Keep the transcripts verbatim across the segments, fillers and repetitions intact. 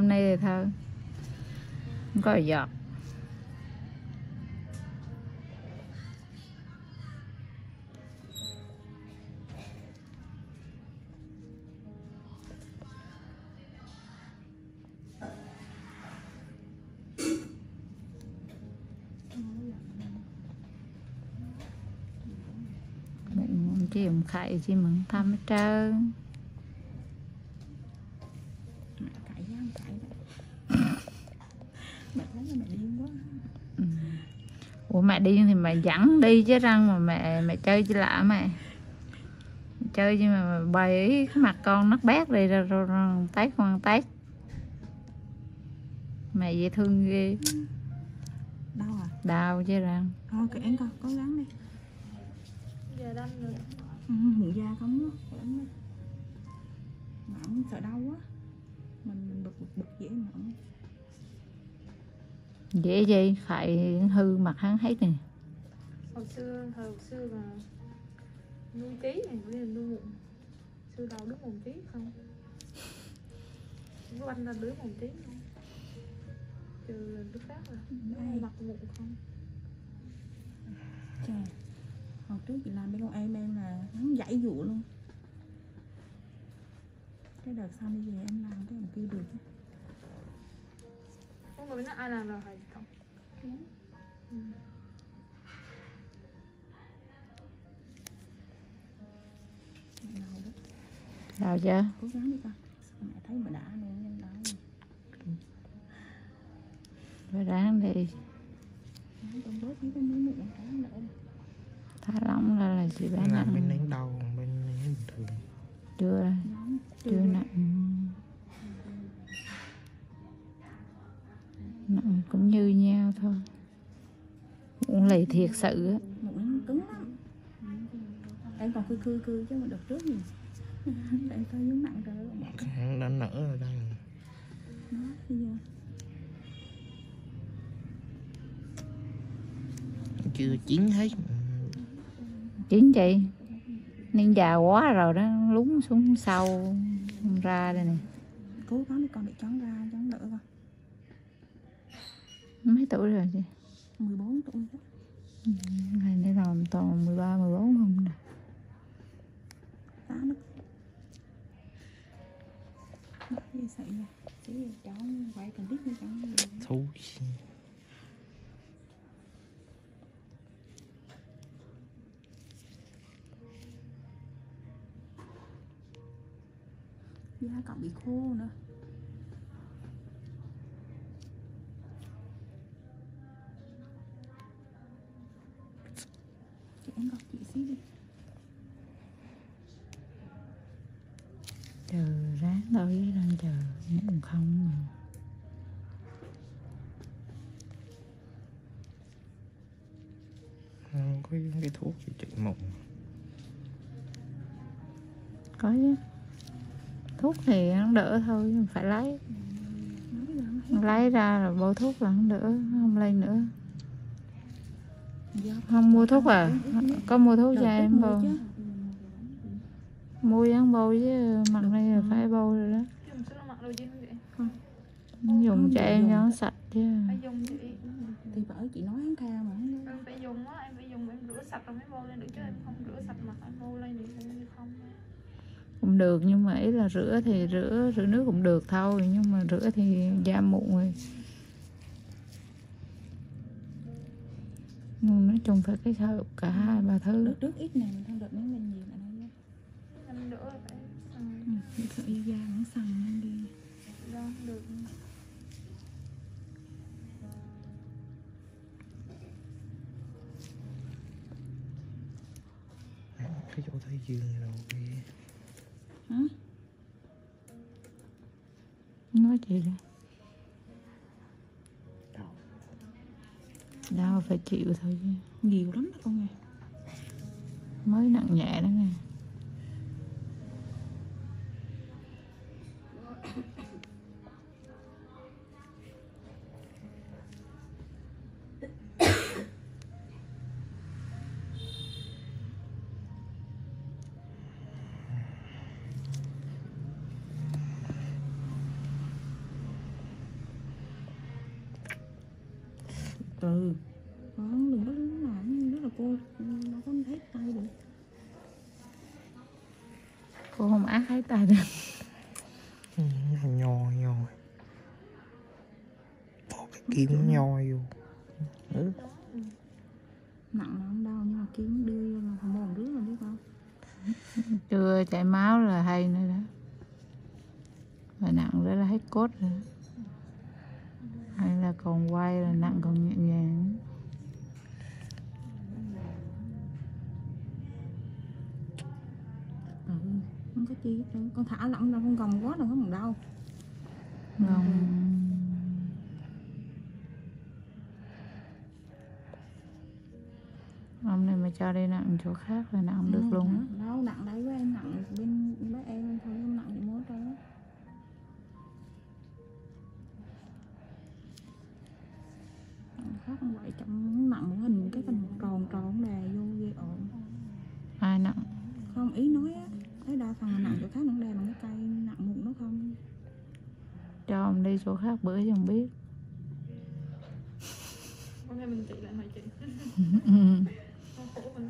hôm nay thì thôi, không có giọt. Mình chỉ dùng khải chỉ mừng thăm hết trơn. Ừ. Ủa mẹ đi thì mẹ dẫn đi chứ răng mà mẹ mẹ chơi chứ lạ mẹ. Mẹ chơi chứ mà bày ý cái mặt con nắc bét đi rồi rồi, rồi tát con tát. Mẹ dễ thương ghê. Đau à? Đau chứ răng. Thôi kệ anh con, cố gắng đi. Giờ đâm rồi. Ừ, mụn da không á, mà ông sợ đau quá. Mình mình bực bực bực dễ mà ông. Dễ gì, Khải hư mặt hắn hết nè. Hồi xưa, hồi xưa mà nuôi ký này, bây giờ nuôi mụn. Xưa đầu đứa mụn ký không? Có anh là đứa mụn ký không? Trừ đứa khác rồi, mặt mụn không? Trời, hồi trước chị làm bên con em em là hắn dãy dụ luôn. Cái đợt sau bây giờ em làm cái em kêu được. Không có biết ai làm rồi hả không? Ừ. Đau chưa? Cố gắng đi con. Mẹ thấy mà đã luôn nên đau. Phải ráng đi. Con bớt thấy con muốn mụn cái nữa. Thả lỏng ra là chị bé làm nặng. bên đánh đau, bên đánh bình thường. Chưa, chưa nặng. Nặng cũng như nhau thôi. Cũng lì thiệt sự á. Mụn cứng lắm. Em còn khư khư khư chứ mà đợt trước gì. Em coi giống nặng rồi. Hắn đã nở rồi đây. Đó, bây giờ. Chưa chín hết. Chín chị. Nên già quá rồi đó, lún xuống sau ra đây nè. Cố gắng đi con để chóng ra, chóng đỡ con. Mấy tuổi rồi chị? mười bốn tuổi đó. Ừ, này để làm toàn mười ba, mười bốn không nè. Tá nó. Nó gì xảy ra. Chứ cháu quay cần biết như cháu. Thú. Da cậu bị khô nữa. Chị em gặp chị xí đi. Chờ ráng thôi, đang chờ nhưng không mà. Không có cái thuốc gì trị mụn. Có chứ. Thuốc thì nó đỡ thôi, nhưng phải lấy. Lấy ra rồi bôi thuốc là không đỡ, không lên nữa. Không mua thuốc à? Có mua thuốc cho em bôi. Mua dán bôi chứ mặt này là phải bôi rồi đó. Dùng cho em cho nó sạch chứ. Phải dùng chị. Thì bởi chị nói hắn tha mà. Em phải dùng á, em phải dùng em rửa sạch rồi mới bôi lên được chứ em không rửa sạch mặt em bôi lên thì như không. Cũng được nhưng mà ý là rửa thì rửa rửa nước cũng được thôi, nhưng mà rửa thì da mụn rồi. Nhưng nói chung phải cái hợp cả hai ba thứ. Đợt trước ít nè, mình không đợt mấy mình nhiều lại đây. Em đỡ phải Ừ, sợ da nó sần lên đi. đó được. Cái chỗ thấy dương rồi kia. Hả? Nói gì đó. Đau phải chịu thôi chứ. Nhiều lắm đó con nghe. Mới nặng nhẹ đó nghe. Từ con đừng có làm rất là cô nó có hết tay được. Cô không ác hết tay được. Ừ, nhò nhò. Bỏ cái kim nhò vô. Ừ. Nặng là không đau nhưng mà kiếm đưa vô là không bòn rước rồi biết không? Chưa chảy máu là hay nữa đó. Và nặng đó là hết cốt rồi. Hay là còn quay là nặng còn nhẹ nhàng. Ừ, không có chi hết trơn. Con thả lỏng ra con gồng quá là không còn đau. Gồng. Ông này mà cho đi nặng chỗ khác là nặng không được Ừ, luôn á. đâu nặng đấy với em nặng bên với em thôi không nặng gì mốt đâu. Khác không vậy trong nặng một hình cái phần tròn tròn đè vô ghê ổn. Ai nặng? Không ý nói á, thấy đa phần là nặng chỗ khác nó đè bằng cái cây nặng mụn nó không. Cho ông đi chỗ khác bữa chứ không biết. Con em mình chị lại mày chị. Con khổ mình.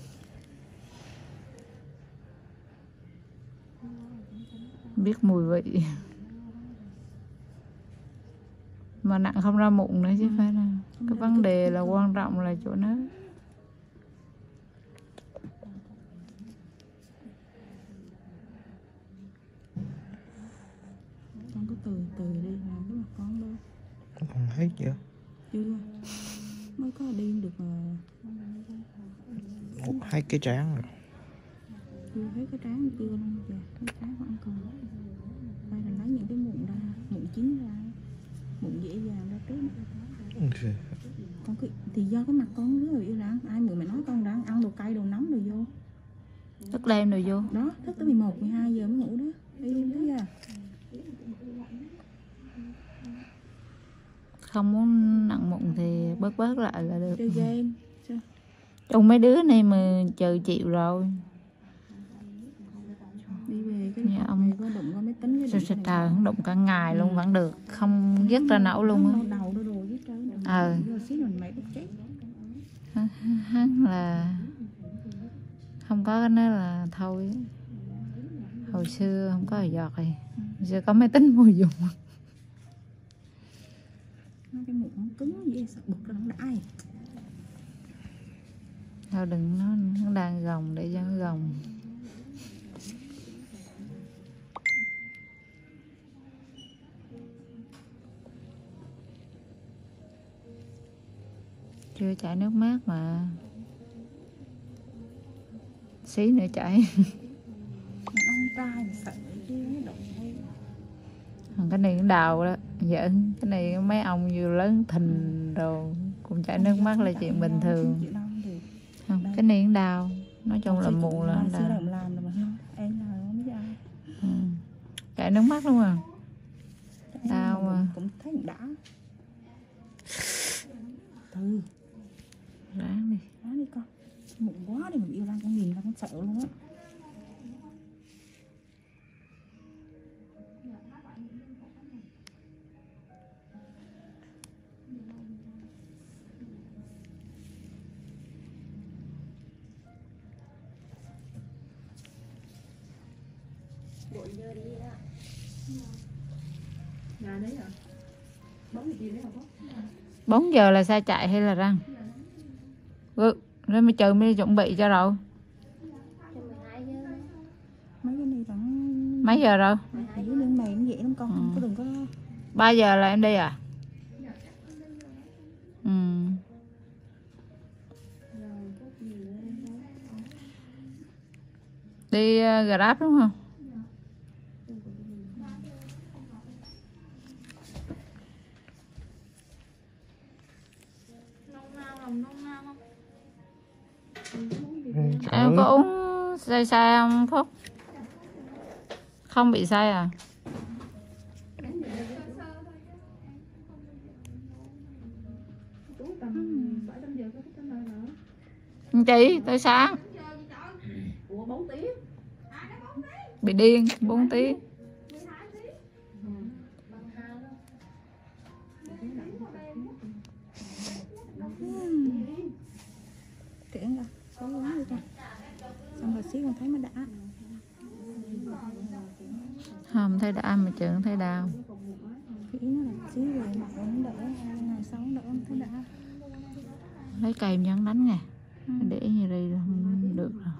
Biết mùi vị. Mà nặng không ra mụn nữa chứ phải là cái vấn đề là quan trọng là chỗ nó. Con cứ từ từ đi làm cái mặt con đâu. Còn hết chưa? Chưa. Mới có đi được mà. Một hai cái trán rồi. Chưa thấy cái trán chưa đâu kìa. Cái trán vẫn còn. Đây là lấy những cái mụn ra, mụn chín ra. Mụn dễ dàng ra trước. Ừ. Con cứ, thì do cái mặt con rất là yêu ráng. Ai mượn mày nói con ráng ăn đồ cay đồ nóng rồi vô. Thức đêm rồi vô. Đó, thức tới mười một, mười hai giờ mới ngủ đó. Đi thấy chưa? Không muốn nặng mụn thì bớt bớt lại là được. Chơi game. Sao? Trong mấy đứa này mà chờ chịu rồi. Đi về cái Nhà ông về có đụng qua máy tính cái sao đụng sao cái trời này. không đụng cả ngày luôn vẫn được. Không dứt ra nổi luôn á. Đau đầu đau đồ với trơn. Ờ. Rồi xí rồi mày bức chết. Hắn là không có cái đó là thôi. Hồi xưa không có giọt thì giờ có máy tính mua dùng. Cái mụn nó cứng vậy sợ bực ra nó đãi. Thôi đừng nó, nó đang gồng để cho nó gồng. Chưa chảy nước mát mà. Xí nữa chảy. Ông trai mà sợ chứ nó đụng hay. Cái này cũng đào đó. Giỡn. Cái này mấy ông vừa lớn thình rồi cũng chảy nước mắt là chuyện bình thường. Không, cái này cũng đào. Nói chung là mụn là đào. đào. Làm làm mà không. Em là không biết ai. Ừ. Chảy nước mắt luôn à. Đau mà. Cũng thấy đã. Từ. Ráng đi. Ráng đi con. Mụn quá đi mà yêu ra con nhìn ra con sợ luôn á. Nhà đấy à? Bóng gì đấy hả bác? Bốn giờ là sao chạy hay là răng? Ừ, rồi mới chờ mới chuẩn bị cho rồi. Mấy cái này vẫn Mấy giờ rồi? ở dưới lưng mày nó dễ lắm con. Không có đừng có. Ba giờ là em đi à? Ừ. Đi uh, Grab đúng không? Em có uống say say không Phúc? Không bị say à? Chị tới sáng bị điên bốn tiếng. còn thấy mới đã. Không thấy đã mà chừng thấy đau. Cái ý nó là xíu rồi mặt nó đỡ, ngày sau nó đỡ không thấy đã. Lấy cây nhắn đánh nè. Ừ. Để như đây không được rồi.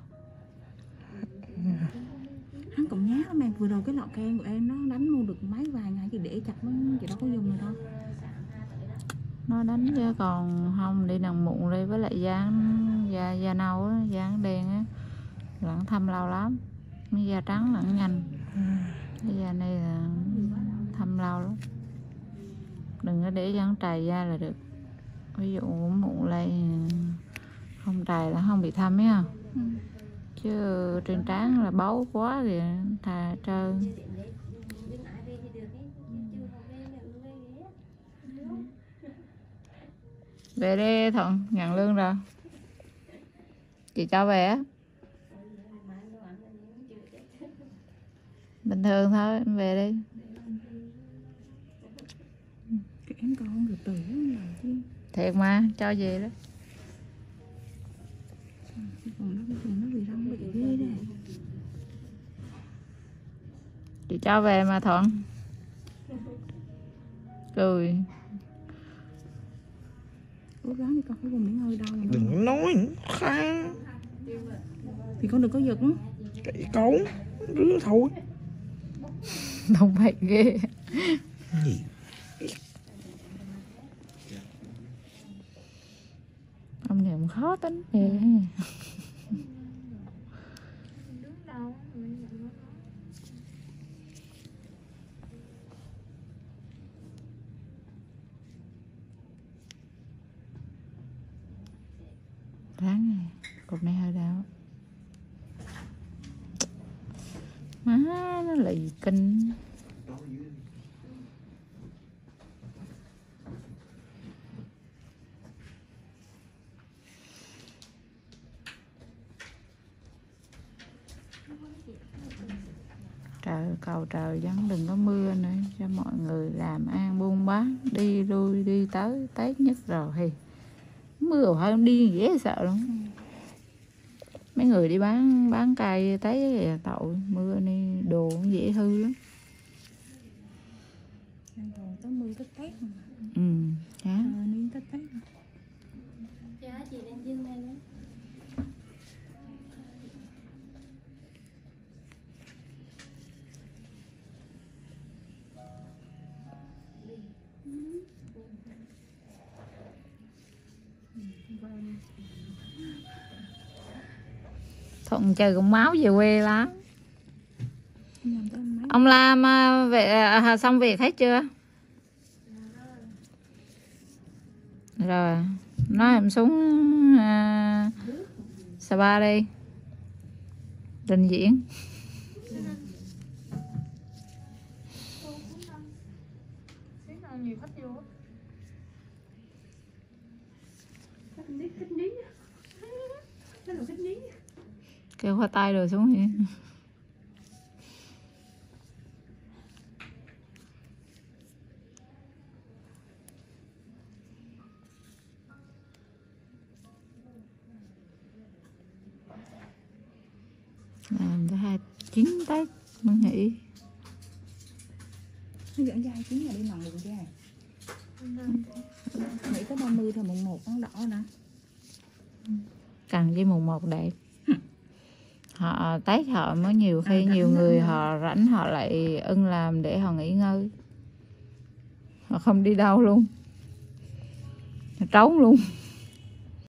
Hắn cũng nhá mà vừa rồi cái lọ kem của em nó đánh luôn được mấy vài ngày thì để chặt nó chị đâu có dùng nữa đâu. Nó đánh chứ còn không đi nằng mụn đi với lại dán da da nâu á, dán đen á là nó thâm lâu lắm. Cái da trắng là nó nhanh. Cái da này là thâm lâu lắm. Đừng có để dán trầy da là được. Ví dụ mụn lây không trầy là không bị thâm ấy không? Ừ. Chứ trên trán là bấu quá thì thà trơn. Về đi Thuận, nhận lương rồi. Chị cho về á. Bình thường thôi, em về đi. Cái em còn không được tử làm chứ. Thiệt mà, cho về đó. Còn nó bây giờ nó bị răng bị ghê đây. Chị cho về mà Thuận. Cười. Cố gắng đi con phải vùng miếng hơi đau. Đừng có nói khoan. Thì con đừng có giật. Chạy cấu. Rứa thôi. Đông mày ghê. Gì? Ông này cũng khó tính ghê. Đứng đâu mình nhận nó. Ráng này, cục này hơi đau. Má nó lì kinh. Trời cầu trời vẫn đừng có mưa nữa cho mọi người làm ăn buôn bán đi lui đi tới Tết nhất rồi thì mưa hơn đi dễ sợ lắm. Mấy người đi bán bán cây Tết thì tội mưa này đồ cũng dễ hư lắm. Còn tới mưa tới Tết mà. Ừ hả? Ờ, nên tới Tết mà. Dạ chị đang dưng này nữa. Thuận chơi cũng máu về quê lắm. Làm tới mấy Ông làm à, về à, xong việc hết chưa? Rồi nói em xuống à, Sapa đi trình diễn. Xíu nào nhiều khách vô. Khách ní, khách ní. Nó là khách ní. Kêu khoai tay rồi xuống vậy. Làm tới hai chín Tết mới nghỉ. nó dẫn ra hai chín là đi mặn đường ra. Nghĩ tới ba mươi thôi mùng một nó đỏ nè. Cần với mùng một đẹp. Họ Tết họ mới nhiều khi nhiều người họ rảnh họ lại ưng làm để họ nghỉ ngơi. Họ không đi đâu luôn. Họ trống luôn.